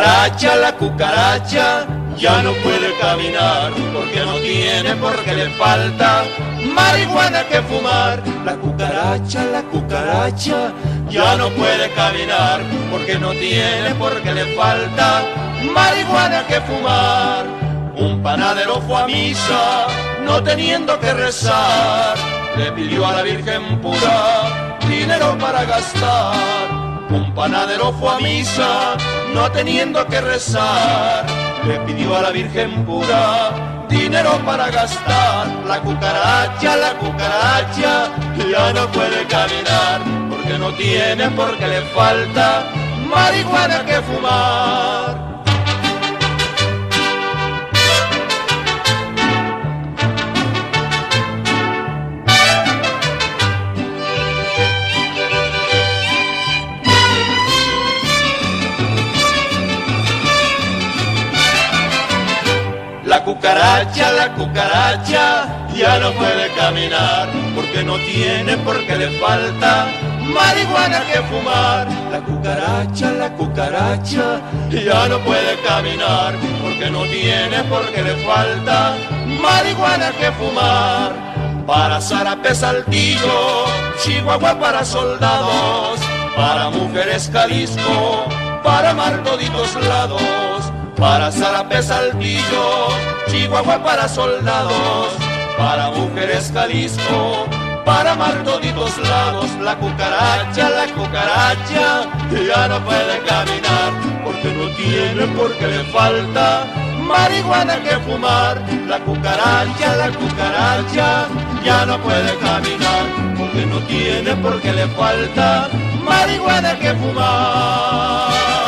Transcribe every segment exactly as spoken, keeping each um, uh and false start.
cucaracha, la cucaracha, ya no puede caminar porque no tiene, porque le falta marihuana que fumar. La cucaracha, la cucaracha, ya no puede caminar porque no tiene, porque le falta marihuana que fumar. Un panadero fue a misa, no teniendo que rezar, le pidió a la Virgen pura dinero para gastar. Un panadero fue a misa, no teniendo que rezar, le pidió a la Virgen pura dinero para gastar. La cucaracha, la cucaracha, ya no puede caminar porque no tiene, porque le falta marihuana que fumar. La cucaracha, la cucaracha, ya no puede caminar porque no tiene, porque le falta marihuana que fumar. La cucaracha, la cucaracha, ya no puede caminar porque no tiene, porque le falta marihuana que fumar. Para Zarape, Saltillo, Chihuahua para soldados, para mujeres Jalisco, para mar toditos lados. Para Zarape, Saltillo, Chihuahua para soldados, para mujeres Jalisco, para mar toditos lados. La cucaracha, la cucaracha, ya no puede caminar porque no tiene, porque le falta marihuana que fumar. La cucaracha, la cucaracha, ya no puede caminar porque no tiene, porque le falta marihuana que fumar.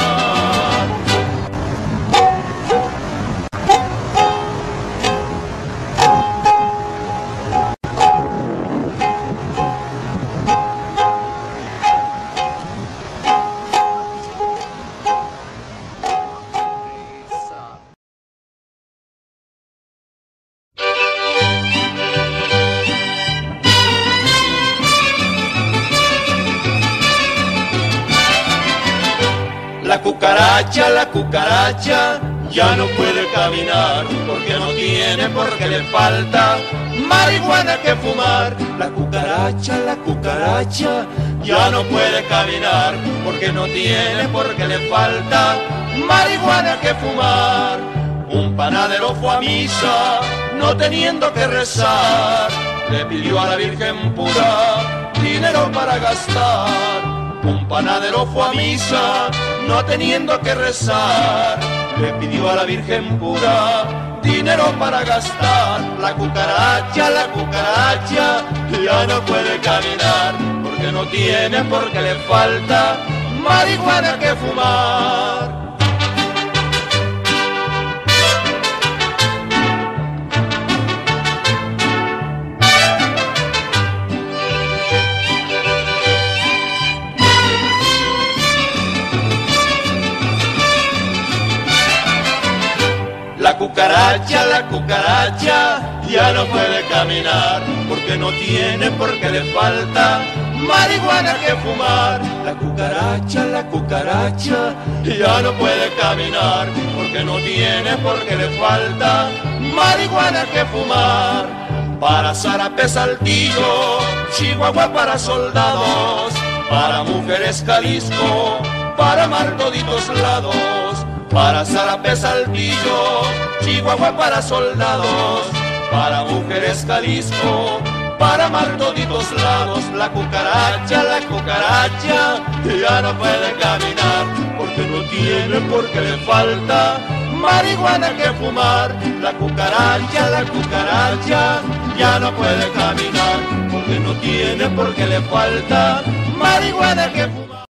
La cucaracha, la cucaracha, ya no puede caminar porque no tiene, porque le falta marihuana que fumar. La cucaracha, la cucaracha, ya no puede caminar porque no tiene, porque le falta marihuana que fumar. Un panadero fue a misa, no teniendo que rezar, le pidió a la Virgen pura dinero para gastar. Un panadero fue a misa, no teniendo que rezar, le pidió a la Virgen pura dinero para gastar. La cucaracha, la cucaracha, ya no puede caminar porque no tiene, porque le falta marihuana que fumar. La cucaracha, la cucaracha, ya no puede caminar porque no tiene, porque le falta marihuana que fumar. La cucaracha, la cucaracha, ya no puede caminar porque no tiene, porque le falta marihuana que fumar. Para Zarape, Saltillo, Chihuahua para soldados, para mujeres Jalisco, para mar toditos lados. Para Zarape, Saltillo, Chihuahua para soldados, para mujeres Jalisco, para mar toditos lados. La cucaracha, la cucaracha, ya no puede caminar porque no tiene, porque le falta marihuana que fumar. La cucaracha, la cucaracha, ya no puede caminar porque no tiene, porque le falta marihuana que fumar.